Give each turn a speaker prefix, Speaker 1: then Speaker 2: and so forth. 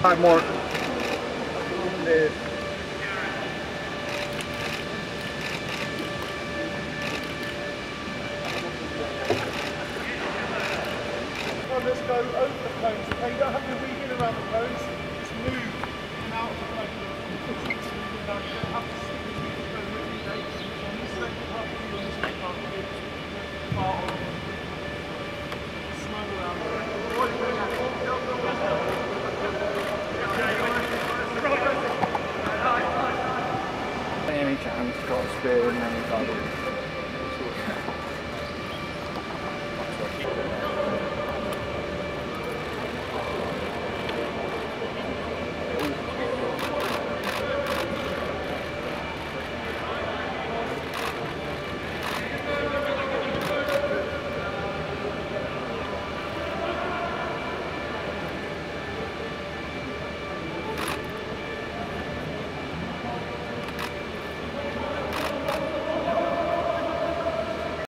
Speaker 1: 5 more. Let's go over the cones, okay? You don't have to weave in around the cones, just move in and out of the cones. You don't have to